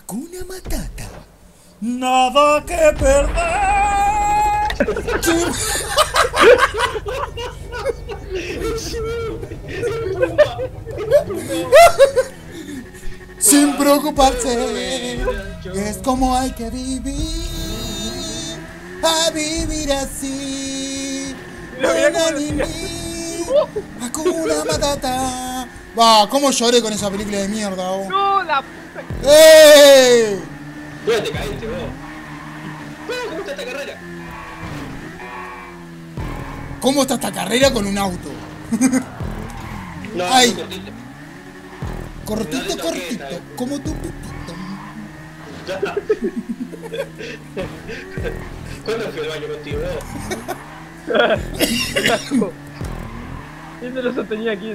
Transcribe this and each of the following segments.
Hakuna Matata. Nada que perder. Sin preocuparse. Es como hay que vivir. A vivir así. Hakuna Matata. Va, cómo lloré con esa película de mierda, vos. No, la puta. ¡Ey! ¿Dónde te caíste vos? ¿Cómo está esta carrera? ¿Cómo está esta carrera con un auto? No, Ay. cortito. Cortito, No te cortito, toques, como tu pipito. ¿Cuándo fui al baño contigo vos? Y se lo sostenía aquí.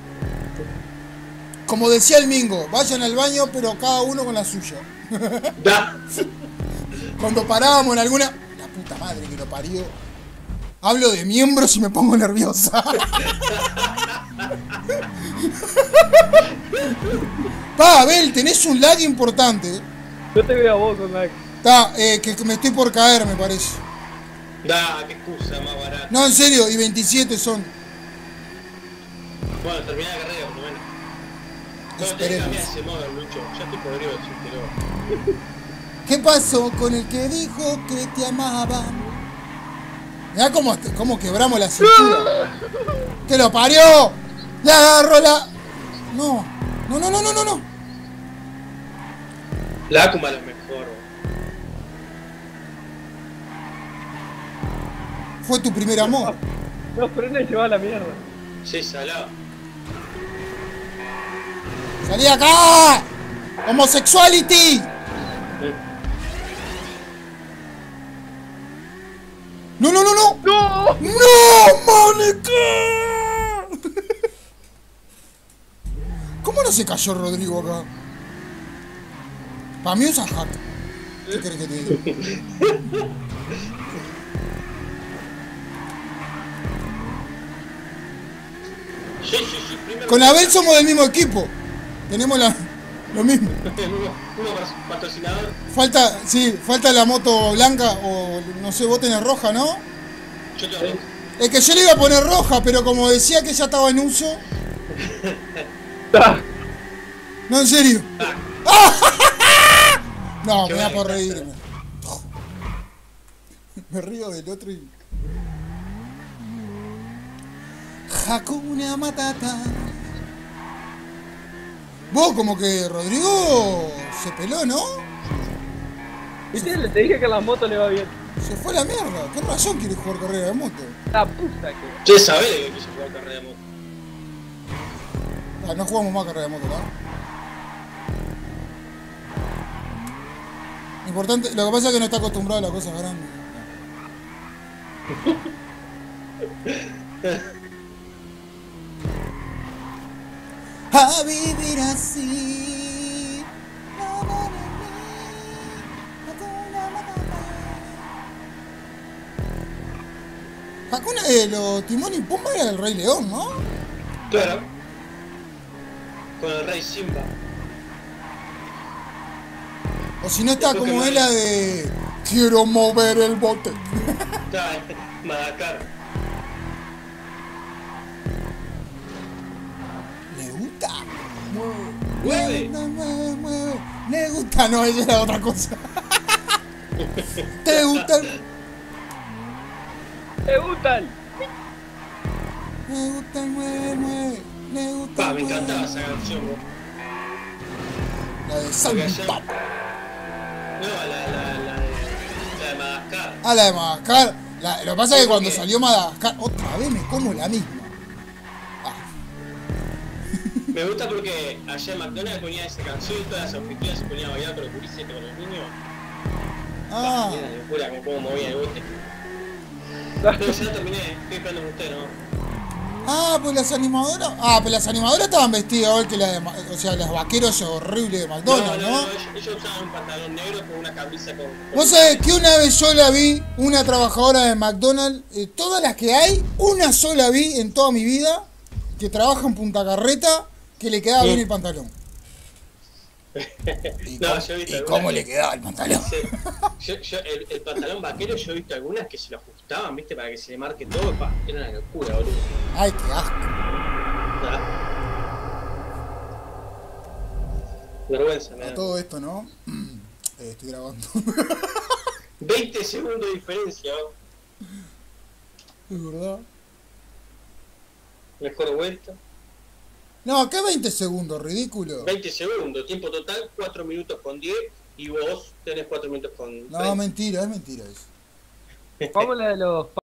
Como decía el Mingo, vayan al baño, pero cada uno con la suya. Da. Cuando parábamos en alguna... La puta madre que lo parió. Hablo de miembros y me pongo nerviosa. Pa, Abel, tenés un lag importante. Yo te veo a vos con lag. Está, que me estoy por caer, me parece. Da, qué excusa más barata. No, en serio, y 27 son. Bueno, terminá la carrera por lo menos. Bueno, tenés que Esperemos. cambiar ese modo, Lucho. Ya estoy podrido de decírtelo. ¿Qué pasó con el que dijo que te amaba? Mirá cómo quebramos la cintura. ¡Que lo parió! ¡Le agarró la...! No, no, no, no, no, no, no. La Akuma es mejor. Fue tu primer amor. No, frena y se va a la mierda. Sí, salado. ¡Salí acá! ¡Homosexuality! ¡No, no, no, no! ¡No! ¡No, Mónica! ¿Cómo no se cayó Rodrigo acá? Para mí usa hack. ¿Qué querés que te diga? Sí, sí, sí, primero. Con Abel somos del mismo equipo. Tenemos lo mismo. Uno patrocinador. Falta la moto blanca o no sé, vos tenés roja, ¿no? Yo tengo rojo. Es que yo le iba a poner roja, pero como decía que ya estaba en uso. No, en serio. No, me da por reírme. Me río del otro y... Hakuna Matata. Vos como que Rodrigo se peló, ¿no? ¿Viste? Le te dije que a la moto le va bien. Se fue a la mierda. ¿Qué razón quiere jugar carrera de moto? La puta que. Che, sabés que quiso jugar carrera de moto. Ah, no jugamos más carrera de moto, ¿no? Importante, lo que pasa es que no está acostumbrado a las cosas grandes. A vivir así. Hakuna de los Timón y Pumba era el Rey León, ¿no? Claro. Con el rey Simba. O si no está como es la de quiero mover el bote. Está, Madagascar. ¿Le gusta? Mueve. Mueve. ¿Le gusta? No, ella era otra cosa. ¿Te gusta? ¡Te gustan! Me gusta el mueve. Le gusta Pa, el me encantaba mueve. esa canción, vos. La de Porque Samba. ayer- No, la de Madagascar. Ah, la de Madagascar. Lo que pasa es que cuando ¿Por qué? salió Madagascar, otra vez me como la misma. Me gusta porque ayer McDonald's ponía esa canción y todas las anfitrionas se ponían a bailar con los gurises con los niños. Ah, Mira, locura, cómo movía el bote. Pero ya terminé, estoy esperando con usted, ¿no? pues las animadoras. Ah, pues las animadoras estaban vestidas igual que la de. O sea, las vaqueros horribles de McDonald's, ¿no? Ellos usaban un pantalón negro con una camisa con... Vos sabés que una vez yo la vi, una trabajadora de McDonald's, todas las que hay, una sola vi en toda mi vida, que trabaja en Punta Carreta, que le quedaba bien el pantalón. No, yo he visto ¿Y algunas cómo que- le quedaba el pantalón? Sí. El pantalón vaquero yo he visto algunas que se lo ajustaban, viste, para que se le marque todo, pa, era una locura, boludo. Ay, qué asco. Ah. Vergüenza, me A da. todo esto, ¿no? Estoy grabando. 20 segundos de diferencia, ¿no? Es verdad. Mejor vuelta. No, ¿qué 20 segundos? Ridículo. 20 segundos, tiempo total 4 minutos con 10 y vos tenés 4 minutos con 30. No, mentira, es mentira eso. Vamos a la de los